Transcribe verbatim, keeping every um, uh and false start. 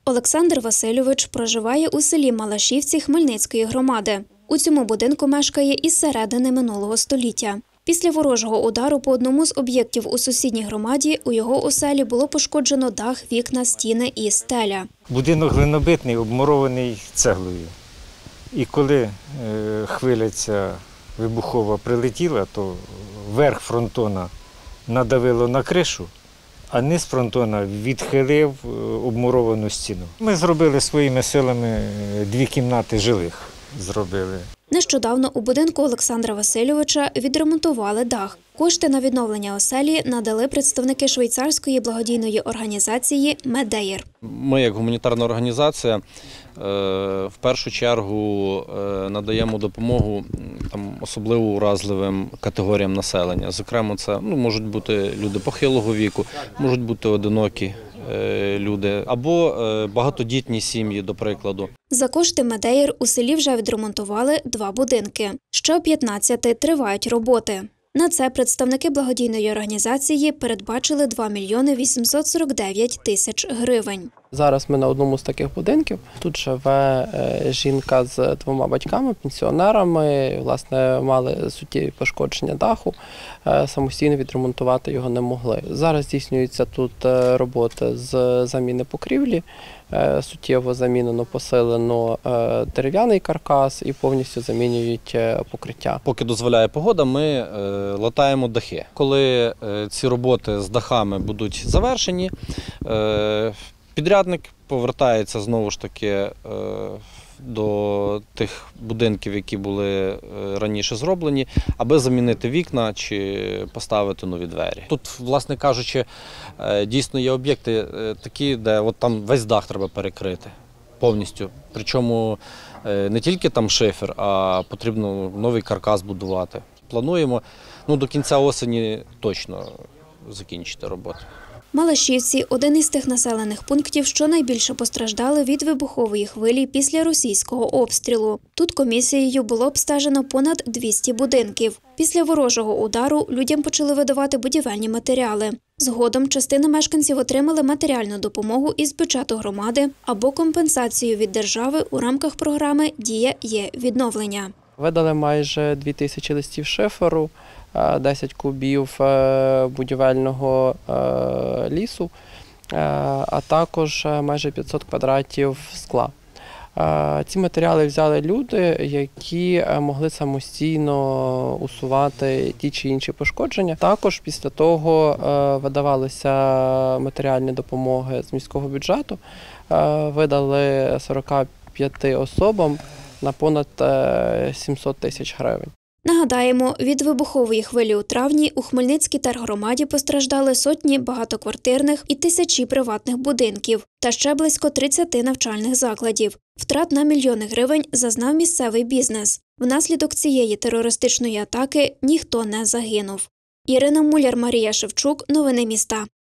Олександр Васильович проживає у селі Малашівці Хмельницької громади. У цьому будинку мешкає із середини минулого століття. Після ворожого удару по одному з об'єктів у сусідній громаді у його оселі було пошкоджено дах, вікна, стіни і стеля. Будинок глинобитний, обмурований цеглою. І коли е, хвиля ця вибухова прилетіла, то верх фронтона надавило на кришу, а низ фронтона відхилив обмуровану стіну. Ми зробили своїми силами дві кімнати жилих. Зробили. Нещодавно у будинку Олександра Васильовича відремонтували дах. Кошти на відновлення оселі надали представники швейцарської благодійної організації «Медеєр». Ми, як гуманітарна організація, в першу чергу надаємо допомогу там, особливо уразливим категоріям населення. Зокрема, це ну, можуть бути люди похилого віку, можуть бути одинокі люди або багатодітні сім'ї, до прикладу. За кошти «Медеєр» у селі вже відремонтували два будинки. Ще у п'ятнадцяти тривають роботи. На це представники благодійної організації передбачили два мільйони вісімсот сорок дев'ять тисяч гривень. Зараз ми на одному з таких будинків. Тут живе жінка з двома батьками, пенсіонерами. Власне, мали суттєві пошкодження даху, самостійно відремонтувати його не могли. Зараз здійснюються тут роботи з заміни покрівлі. Суттєво замінено, посилено дерев'яний каркас і повністю замінюють покриття. Поки дозволяє погода, ми латаємо дахи. Коли ці роботи з дахами будуть завершені, підрядник повертається знову ж таки до тих будинків, які були раніше зроблені, аби замінити вікна чи поставити нові двері. Тут, власне кажучи, дійсно є об'єкти такі, де от там весь дах треба перекрити повністю. Причому не тільки там шифер, а потрібно новий каркас будувати. Плануємо ну, до кінця осені точно закінчити роботу. Малашівці – один із тих населених пунктів, що найбільше постраждали від вибухової хвилі після російського обстрілу. Тут комісією було обстежено понад двісті будинків. Після ворожого удару людям почали видавати будівельні матеріали. Згодом частина мешканців отримали матеріальну допомогу із бюджету громади або компенсацію від держави у рамках програми «Дія є відновлення». Видали майже дві тисячі листів шиферу, десять кубів будівельного лісу, а також майже п'ятсот квадратів скла. Ці матеріали взяли люди, які могли самостійно усувати ті чи інші пошкодження. Також після того видавалися матеріальні допомоги з міського бюджету, видали сорока п'яти особам на понад сімсот тисяч гривень. Нагадаємо, від вибухової хвилі у травні у Хмельницькій тергромаді постраждали сотні багатоквартирних і тисячі приватних будинків та ще близько тридцяти навчальних закладів. Втрат на мільйони гривень зазнав місцевий бізнес. Внаслідок цієї терористичної атаки ніхто не загинув. Ірина Муляр, Марія Шевчук. Новини міста.